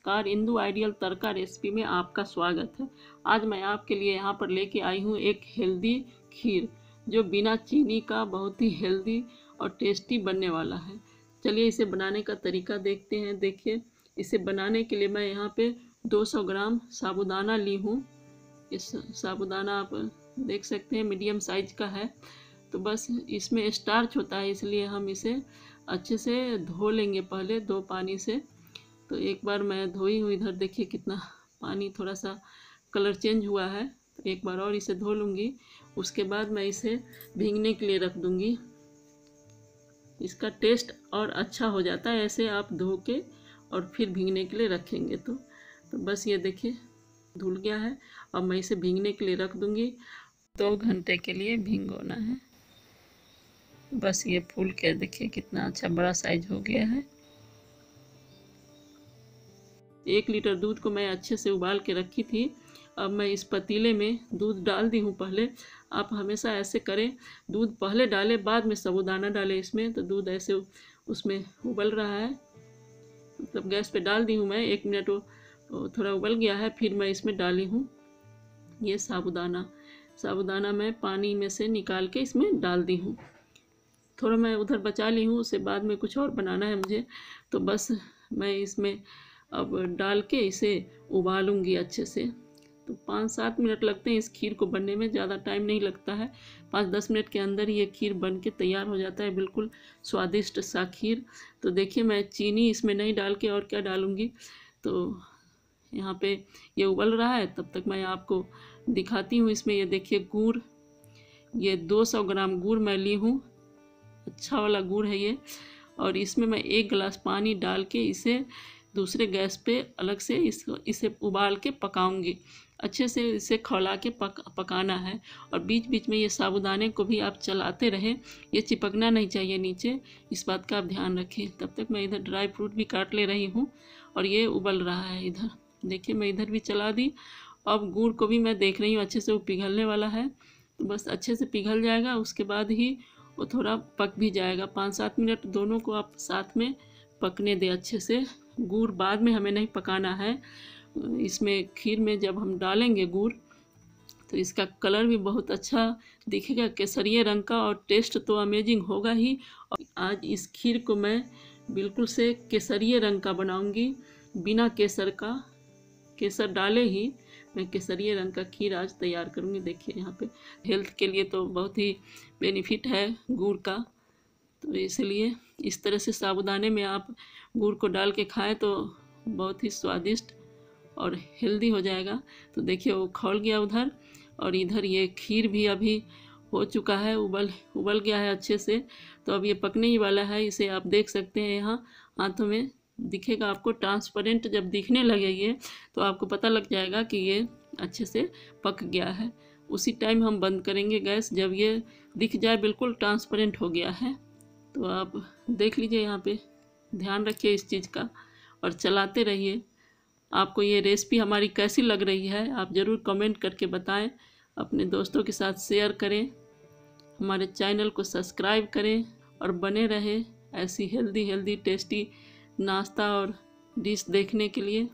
नमस्कार, इंदु आइडियल तड़का रेसिपी में आपका स्वागत है। आज मैं आपके लिए यहाँ पर लेके आई हूँ एक हेल्दी खीर जो बिना चीनी का बहुत ही हेल्दी और टेस्टी बनने वाला है। चलिए इसे बनाने का तरीका देखते हैं। देखिए, इसे बनाने के लिए मैं यहाँ पे 200 ग्राम साबूदाना ली हूँ। इस साबूदाना आप देख सकते हैं मीडियम साइज का है। तो बस इसमें स्टार्च होता है, इसलिए हम इसे अच्छे से धो लेंगे पहले 2 पानी से। तो एक बार मैं धोई हूँ, इधर देखिए कितना पानी थोड़ा सा कलर चेंज हुआ है। तो एक बार और इसे धो लूँगी, उसके बाद मैं इसे भीगने के लिए रख दूँगी। इसका टेस्ट और अच्छा हो जाता है ऐसे आप धो के और फिर भीगने के लिए रखेंगे तो बस ये देखिए धुल गया है। अब मैं इसे भीगने के लिए रख दूँगी। 2 घंटे के लिए भिगोना है। बस ये फूल के देखिए कितना अच्छा बड़ा साइज हो गया है। 1 लीटर दूध को मैं अच्छे से उबाल के रखी थी। अब मैं इस पतीले में दूध डाल दी हूँ पहले। आप हमेशा ऐसे करें, दूध पहले डालें बाद में साबूदाना डालें इसमें। तो दूध ऐसे उसमें उबल रहा है, मतलब गैस पे डाल दी हूँ मैं। 1 मिनट वो थोड़ा उबल गया है, फिर मैं इसमें डाली हूँ ये साबूदाना मैं पानी में से निकाल के इसमें डाल दी हूँ। थोड़ा मैं उधर बचा ली हूँ, उससे बाद में कुछ और बनाना है मुझे। तो बस मैं इसमें अब डाल के इसे उबालूंगी अच्छे से। तो 5-7 मिनट लगते हैं इस खीर को बनने में, ज़्यादा टाइम नहीं लगता है। 5-10 मिनट के अंदर ये खीर बन के तैयार हो जाता है, बिल्कुल स्वादिष्ट सा खीर। तो देखिए मैं चीनी इसमें नहीं डाल के और क्या डालूँगी। तो यहाँ पे ये उबल रहा है, तब तक मैं आपको दिखाती हूँ। इसमें ये देखिए गुड़, ये 200 ग्राम गुड़ मैं ली हूँ, अच्छा वाला गुड़ है ये। और इसमें मैं 1 गिलास पानी डाल के इसे दूसरे गैस पे अलग से इसे उबाल के पकाऊंगी। अच्छे से इसे खौला के पकाना है। और बीच बीच में ये साबूदाने को भी आप चलाते रहें, ये चिपकना नहीं चाहिए नीचे, इस बात का आप ध्यान रखें। तब तक मैं इधर ड्राई फ्रूट भी काट ले रही हूँ और ये उबल रहा है। इधर देखिए मैं इधर भी चला दी। अब गुड़ को भी मैं देख रही हूँ अच्छे से वो पिघलने वाला है। तो बस अच्छे से पिघल जाएगा, उसके बाद ही वो थोड़ा पक भी जाएगा। 5-7 मिनट दोनों को आप साथ में पकने दें अच्छे से। गुड़ बाद में हमें नहीं पकाना है। इसमें खीर में जब हम डालेंगे गुड़ तो इसका कलर भी बहुत अच्छा दिखेगा, केसरिया रंग का, और टेस्ट तो अमेजिंग होगा ही। और आज इस खीर को मैं बिल्कुल से केसरिया रंग का बनाऊंगी, बिना केसर का, केसर डाले ही मैं केसरिया रंग का खीर आज तैयार करूंगी। देखिए यहाँ पे हेल्थ के लिए तो बहुत ही बेनिफिट है गुड़ का। तो इसलिए इस तरह से साबूदाने में आप गुड़ को डाल के खाएं तो बहुत ही स्वादिष्ट और हेल्दी हो जाएगा। तो देखिए वो खौल गया उधर, और इधर ये खीर भी अभी हो चुका है, उबल गया है अच्छे से। तो अब ये पकने ही वाला है। इसे आप देख सकते हैं, यहाँ हाथों में दिखेगा आपको ट्रांसपेरेंट। जब दिखने लगे ये तो आपको पता लग जाएगा कि ये अच्छे से पक गया है। उसी टाइम हम बंद करेंगे गैस, जब ये दिख जाए बिल्कुल ट्रांसपेरेंट हो गया है। तो आप देख लीजिए, यहाँ पे ध्यान रखिए इस चीज़ का और चलाते रहिए। आपको ये रेसिपी हमारी कैसी लग रही है आप ज़रूर कमेंट करके बताएं। अपने दोस्तों के साथ शेयर करें, हमारे चैनल को सब्सक्राइब करें और बने रहे ऐसी हेल्दी टेस्टी नाश्ता और डिश देखने के लिए।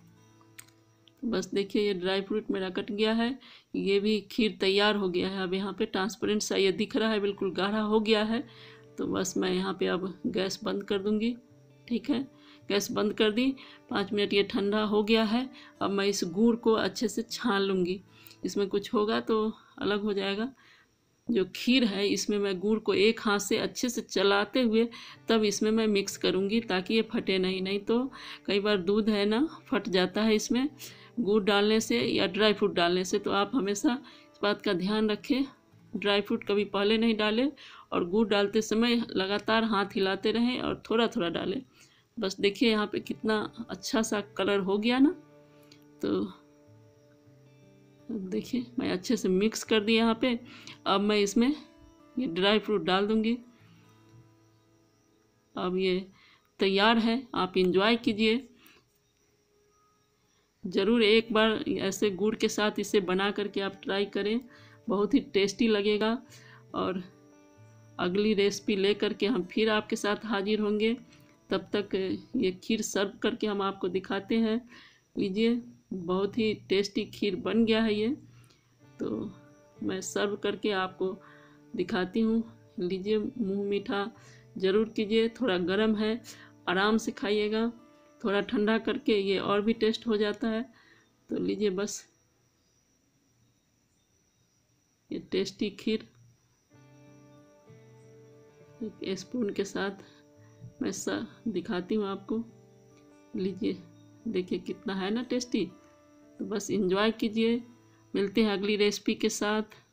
बस देखिए ये ड्राई फ्रूट मेरा कट गया है, ये भी खीर तैयार हो गया है। अब यहाँ पे ट्रांसपेरेंट सा ये दिख रहा है, बिल्कुल गाढ़ा हो गया है। तो बस मैं यहाँ पे अब गैस बंद कर दूँगी। ठीक है, गैस बंद कर दी। 5 मिनट ये ठंडा हो गया है। अब मैं इस गुड़ को अच्छे से छान लूँगी। इसमें कुछ होगा तो अलग हो जाएगा। जो खीर है इसमें मैं गुड़ को एक हाथ से अच्छे से चलाते हुए तब इसमें मैं मिक्स करूँगी, ताकि ये फटे नहीं तो कई बार दूध है ना फट जाता है इसमें गुड़ डालने से या ड्राई फ्रूट डालने से। तो आप हमेशा इस बात का ध्यान रखें, ड्राई फ्रूट कभी पहले नहीं डालें और गुड़ डालते समय लगातार हाथ हिलाते रहें और थोड़ा थोड़ा डालें। बस देखिए यहाँ पे कितना अच्छा सा कलर हो गया ना। तो देखिए मैं अच्छे से मिक्स कर दी यहाँ पे। अब मैं इसमें ये ड्राई फ्रूट डाल दूँगी। अब ये तैयार है, आप इंजॉय कीजिए। ज़रूर एक बार ऐसे गुड़ के साथ इसे बना करके आप ट्राई करें, बहुत ही टेस्टी लगेगा। और अगली रेसिपी लेकर के हम फिर आपके साथ हाजिर होंगे। तब तक ये खीर सर्व करके हम आपको दिखाते हैं। लीजिए, बहुत ही टेस्टी खीर बन गया है ये। तो मैं सर्व करके आपको दिखाती हूँ। लीजिए, मुँह मीठा ज़रूर कीजिए। थोड़ा गर्म है, आराम से खाइएगा। थोड़ा ठंडा करके ये और भी टेस्ट हो जाता है। तो लीजिए, बस ये टेस्टी खीर एक स्पून के साथ मैं दिखाती हूँ आपको। लीजिए, देखिए कितना है ना टेस्टी। तो बस एंजॉय कीजिए। मिलते हैं अगली रेसिपी के साथ।